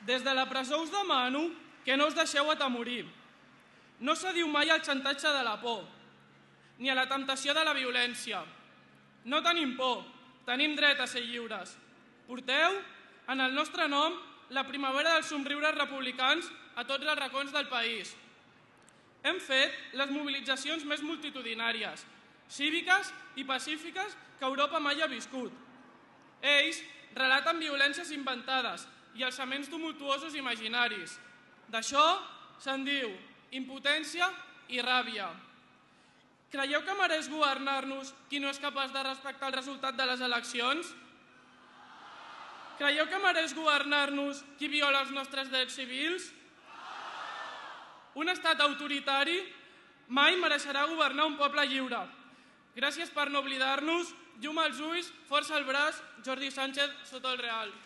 Des de la presó us demano que no us deixeu atemorir. No cediu mai al xantatge de la por, ni a la temptació de la violència. No tenim por, tenim dret a ser lliures. Porteu, en el nostre nom, la primavera dels somriures republicans a tots els racons del país. Hem fet les mobilitzacions més multitudinàries, cíviques i pacífiques que Europa mai ha viscut. Ells relaten violències inventades i alçaments tumultuosos imaginaris. D'això se'n diu impotència i ràbia. Creieu que mereix governar-nos qui no és capaç de respectar el resultat de les eleccions? Creieu que mereix governar-nos qui viola els nostres drets civils? Un estat autoritari mai mereixerà governar un poble lliure. Gràcies per no oblidar-nos. Llum als ulls, força al braç, Jordi Sánchez, Soto el Real.